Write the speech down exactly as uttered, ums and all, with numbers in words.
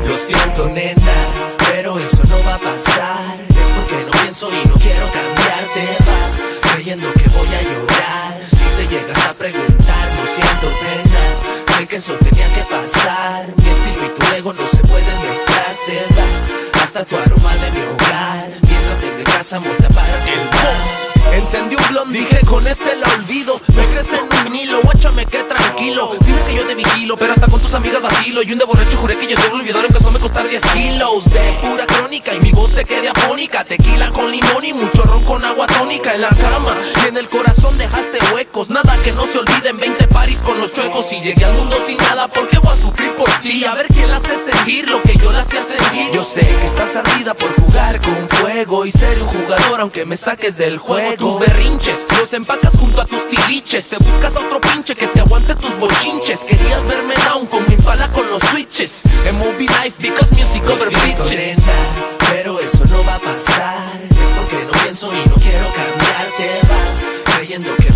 Lo siento nena, pero eso no va a pasar. Es porque no pienso y no quiero cambiarte. Vas creyendo que voy a llorar si te llegas a preguntar. Lo siento nena, sé que eso tenía que pasar. Mi estilo y tu ego no se pueden mezclar. Se va hasta tu aroma de mi hogar. Mientras tenga en casa monta para el boss. Encendí un blond, dije con este la olvido. Me crece en un vinilo, guáchame que tranquilo. Dices que yo te vigilo, pero hasta con tus amigas vacilo. Y un de borracho juré que yo te olvidar, aunque eso me costar diez kilos de pura crónica y mi voz se quede afónica. Tequila con limón y mucho ron con agua tónica. En la cama y en el corazón dejaste huecos. Nada que no se olvide en veinte paris con los chuecos. Y llegué al mundo sin nada porque voy a sufrir por ti. A ver quién la hace sentir lo que yo la hacía sentir. Yo sé que estás ardida por jugar con fuego y ser un jugador aunque me saques del juego. Tus berrinches los empacas junto a tus tiliches. Te buscas a otro pinche que te aguante tus bochinches. Querías verme down con mi pala con los switches. En movie life because music over bitches. Nena, pero eso no va a pasar. Es porque no pienso y no quiero cambiarte. Vas creyendo que